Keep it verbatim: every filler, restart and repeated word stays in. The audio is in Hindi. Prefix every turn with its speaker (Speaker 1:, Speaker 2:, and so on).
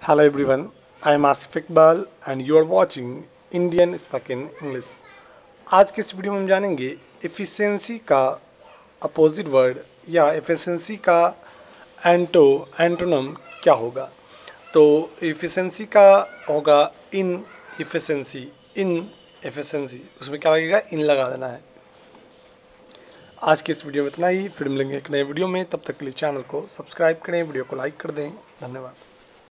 Speaker 1: Hello everyone, I am Asif Iqbal and you are watching Indian Spoken English। आज के इस वीडियो में हम जानेंगे एफिशिएंसी का अपोजिट वर्ड या एफिशिएंसी का एंटो एंटोनम क्या होगा। तो एफिशिएंसी का होगा इन एफिशिएंसी इन एफिशिएंसी उसमें क्या लगेगा, इन लगा देना है। आज के इस वीडियो में इतना ही, फिर मिलेंगे एक नए वीडियो में। तब तक के लिए चैनल को सब्सक्राइब करें, वीडियो को लाइक कर दें। धन्यवाद।